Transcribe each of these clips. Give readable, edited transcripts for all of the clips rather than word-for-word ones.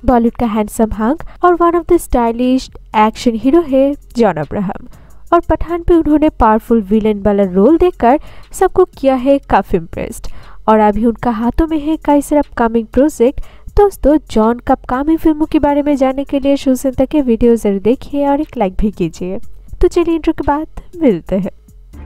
बॉलीवुड का handsome hunk और one of the stylish action hero है जॉन अब्राहम। और पठान पे उन्होंने पावरफुल विलेन वाला रोल देकर सबको किया है काफी इम्प्रेस्ड। और अभी उनका हाथों में है कई अपकमिंग प्रोजेक्ट। दोस्तों, जॉन का अपकमिंग फिल्मों के बारे में जानने के लिए शुरू से अंत तक के वीडियो जरूर देखिए और एक लाइक भी कीजिए। तो चलिए इंट्रो के बाद मिलते हैं।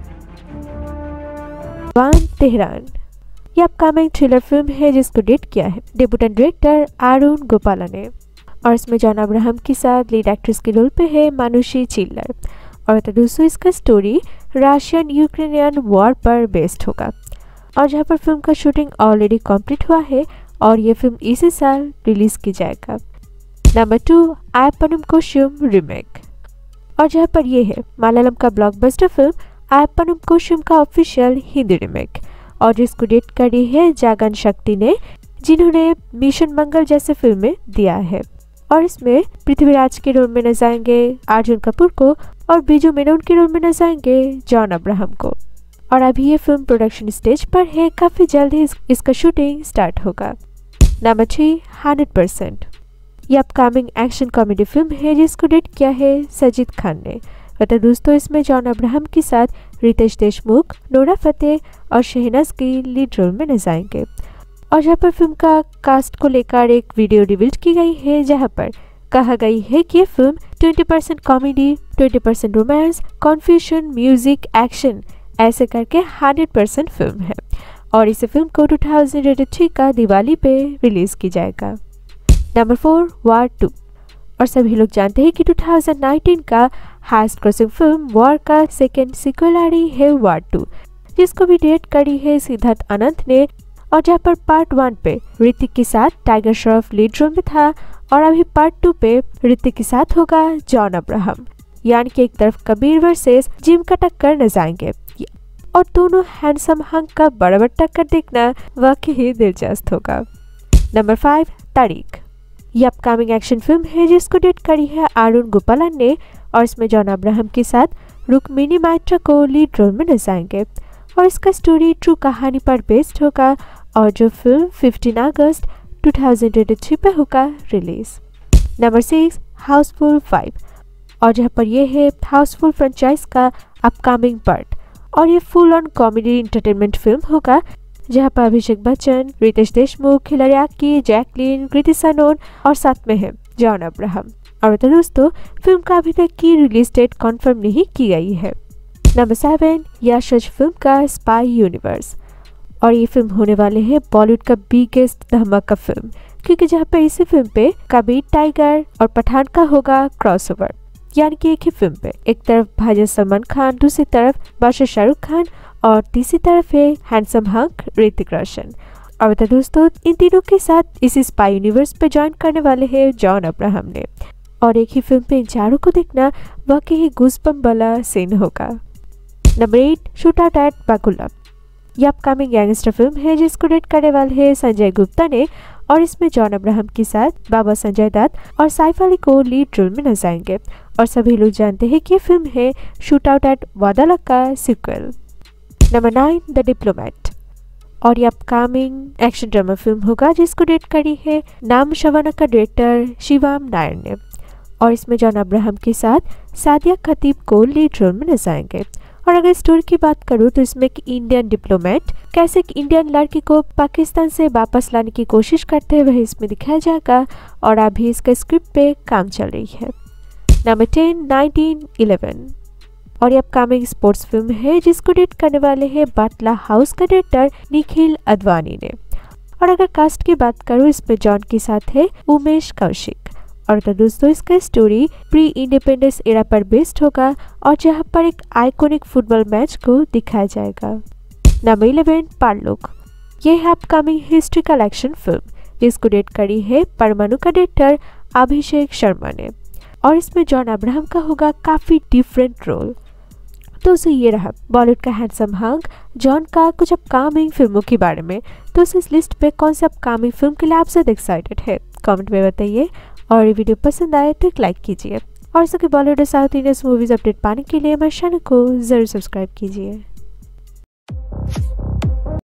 वन तेहरान ये अपकमिंग थ्रिलर फिल्म है जिसको डायरेक्ट किया है डेब्यूटेंट डायरेक्टर अरुण गोपाला ने। और इसमें जॉन अब्राहम के साथ लीड एक्ट्रेस के रोल पे है मानुषी चिल्लर। और तो दोस्तों, इसका स्टोरी रशियन यूक्रेनियन वॉर पर बेस्ड होगा और जहाँ पर फिल्म का शूटिंग ऑलरेडी कंप्लीट हुआ है और ये फिल्म इसी साल रिलीज की जाएगा। Number 2 Ayyappanum Koshiyum remake. और जहाँ पर ये है मलयालम का ब्लॉकबस्टर फिल्म आयप्पनम कोशियुम का ऑफिशियल हिंदी रीमेक और जिसको डायरेक्ट करी है जागन शक्ति ने, जिन्होंने मिशन मंगल जैसे फिल्में दिया है। और इसमें पृथ्वीराज के रोल में नजर आएंगे अर्जुन कपूर को और बीजू मेनन के रोल में नजर आएंगे जॉन अब्राहम को। और अभी ये फिल्म प्रोडक्शन स्टेज पर है, काफी जल्द ही इसका शूटिंग स्टार्ट होगा। नंबर 3 100%। ये अपकमिंग एक्शन कॉमेडी फिल्म है जिसको डायरेक्ट किया है सजीद खान ने। तो दोस्तों, इसमें जॉन अब्राहम के साथ रितेश देशमुख, नोरा फतेह और शहनाज की लीड रोल में नजर आएंगे। और जहाँ पर फिल्म का कास्ट को लेकर एक वीडियो रिवील की गई है जहाँ पर कहा गई है कि ये film 20% comedy, 20% romance, confusion, music, action ऐसे करके 100% फिल्म है। और इस फिल्म को 2023 का दिवाली पे रिलीज की जाएगा। नंबर 4 वॉर 2। और सभी लोग जानते हैं कि 2019 का हाईएस्ट ग्रॉसिंग फिल्म वॉर का सेकेंड सीक्वल आ रही है वॉर 2, जिसको भी डायरेक्ट करी है सिद्धार्थ अनंत ने। और जहाँ पर पार्ट 1 पे ऋतिक के साथ टाइगर श्रॉफ लीड रोल में था और अभी पार्ट 2 पे ऋतिक के साथ होगा जॉन अब्राहम। यानी कि एक तरफ कबीर वर्सेस जिम का टक्कर नजर आएंगे और दोनों हैंडसम हंक का बड़ा टक्कर देखना वाकई ही दिलचस्प होगा। नंबर 5 तारीख। ये अपकमिंग एक्शन फिल्म है जिसको डायरेक्ट करी है अरुण गोपालन ने और इसमें जॉन अब्राहम के साथ रुक्मिणी मैत्रा को लीड रोल में नजर आएंगे। और इसका स्टोरी ट्रू कहानी पर बेस्ड होगा और जो फिल्म 15 अगस्त 2023 पे होगा रिलीज। नंबर 6 हाउसफुल 5। और जहाँ पर ये है हाउसफुल फ्रेंचाइज का अपकमिंग पार्ट और ये full on comedy entertainment film होगा जहाँ पर अभिषेक बच्चन, रितेश देशमुख, हिलारी आक्की, जैकलीन, कृति सनोन और साथ में है जॉन अब्राहम। और तो दोस्तों, फिल्म का अभी तक की रिलीज डेट कंफर्म नहीं की गई है। नंबर 7 यश राज फिल्म का स्पाई यूनिवर्स। और ये फिल्म होने वाले है बॉलीवुड का बिगेस्ट धमाका फिल्म, क्योंकि जहाँ पे इसी फिल्म पे कबीर टाइगर और पठान का होगा क्रॉसओवर। यानी कि एक ही फिल्म पे एक तरफ भाईजान सलमान खान, दूसरी तरफ बादशाह शाहरुख खान और तीसरी तरफ है हैंडसम हंक ऋतिक रोशन। और बता दोस्तों, इन तीनों के साथ इसी स्पाई यूनिवर्स पे ज्वाइन करने वाले हैं जॉन अब्राहम ने। और एक ही फिल्म पे इन चारों को देखना वाकई ही गूज़बम्प वाला सीन होगा। Number 8 shoot out at Byculla. ये अपकमिंग गैंगस्टर फिल्म है जिसको डायरेक्ट करने वाले हैं संजय गुप्ता ने और इसमें जॉन अब्राहम के साथ बाबा संजय दत्त और सैफ अली को लीड रोल में नजर आएंगे। और सभी लोग जानते हैं कि ये फिल्म है शूट आउट एट वादाला का सीक्वल। Number 9 the diplomat. और ये अपकमिंग एक्शन ड्रामा फिल्म होगा जिसको डायरेक्ट करी है नाम शवाना का डायरेक्टर शिवम नायर ने। और इसमें जॉन अब्राहम के साथ सादिया खतीब को लीड रोल में नजर आएंगे। और अगर स्टोरी की बात करूँ तो इसमें एक इंडियन डिप्लोमेट कैसे एक इंडियन लड़की को पाकिस्तान से वापस लाने की कोशिश करते हैं वह इसमें दिखाया जाएगा और अभी इसका स्क्रिप्ट पे काम चल रही है। नंबर 10 1911। और ये अपकमिंग स्पोर्ट्स फिल्म है जिसको डायरेक्ट करने वाले हैं बाटला हाउस का डायरेक्टर निखिल अडवाणी ने। और अगर कास्ट की बात करूँ इसमें जॉन के साथ है उमेश कौशिक। और तो दोस्तों, इसका स्टोरी प्री इंडिपेंडेंस एरा पर बेस्ड होगा और जहां पर एक आइकॉनिक फुटबॉल मैच को दिखाया जाएगा। नंबर 11 पारलोक। ये है अपकमिंग हिस्ट्रिकल एक्शन फिल्म जिसको डायरेक्ट करी है परमाणु का डायरेक्टर अभिषेक शर्मा ने। और इसमें जॉन अब्राहम का होगा काफी डिफरेंट रोल। तो ये रहा बॉलीवुड का हैंडसम हंक जॉन का कुछ अपकमिंग फिल्मों के बारे में। तो इस लिस्ट पे कौन सी अपकमिंग फिल्म के लिए आप ज्यादा एक्साइटेड है कमेंट में बताइए। और ये वीडियो पसंद आए तो एक लाइक कीजिए और इसके बॉलीवुड और साउथ इंडियन मूवीज अपडेट पाने के लिए हमारे चैनल को जरूर सब्सक्राइब कीजिए।